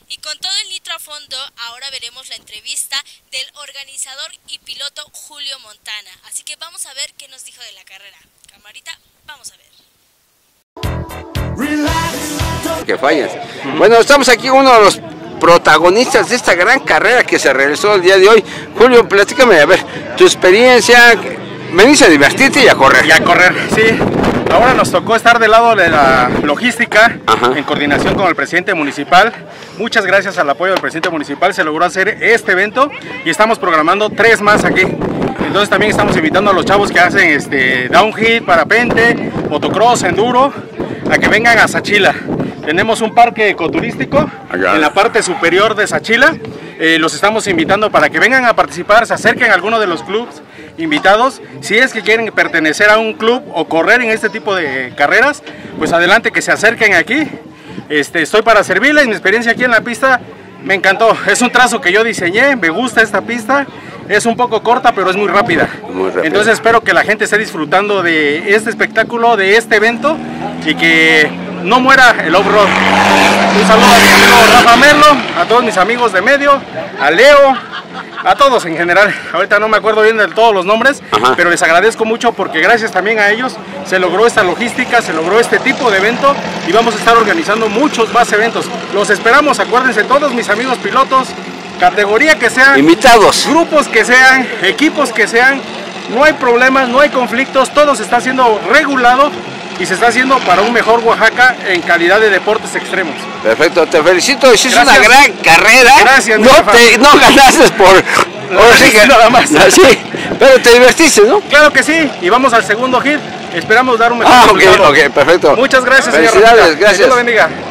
Y con todo el nitro a fondo, ahora veremos la entrevista del organizador y piloto Julio Montana. Así que vamos a ver qué nos dijo de la carrera. Camarita, vamos a ver. Que fallas. Bueno, estamos aquí con uno de los protagonistas de esta gran carrera que se realizó el día de hoy. Julio, platícame, a ver, tu experiencia. Venís a divertirte y a correr. Y a correr, sí. Ahora nos tocó estar del lado de la logística, en coordinación con el presidente municipal. Muchas gracias al apoyo del presidente municipal se logró hacer este evento y estamos programando 3 más aquí. Entonces también estamos invitando a los chavos que hacen downhill, parapente, motocross, enduro, a que vengan a Sachila. Tenemos un parque ecoturístico en la parte superior de Sachila. Los estamos invitando para que vengan a participar, se acerquen a alguno de los clubes invitados. Si es que quieren pertenecer a un club o correr en este tipo de carreras, pues adelante, que se acerquen aquí. Estoy para servirles. Mi experiencia aquí en la pista me encantó. Es un trazo que yo diseñé, me gusta esta pista. Es un poco corta, pero es muy rápida. Entonces espero que la gente esté disfrutando de este espectáculo, de este evento, y que no muera el off-road. Un saludo a mi amigo Rafa Merlo, a todos mis amigos de medio, a Leo, a todos en general. Ahorita no me acuerdo bien de todos los nombres, pero les agradezco mucho porque gracias también a ellos se logró esta logística, se logró este tipo de evento y vamos a estar organizando muchos más eventos. Los esperamos, acuérdense, todos mis amigos pilotos, categoría que sean, invitados, grupos que sean, equipos que sean, no hay problemas, no hay conflictos, todo se está haciendo regulado y se está haciendo para un mejor Oaxaca en calidad de deportes extremos. Perfecto, te felicito, hiciste una gran carrera. Gracias, no ganaste por... Ahora sí que nada más. Sí, pero te divertiste, ¿no? Claro que sí, y vamos al segundo hit. Esperamos dar un mejor resultado. Ok, perfecto. Muchas gracias, felicidades, señor. Gracias. Dios lo bendiga.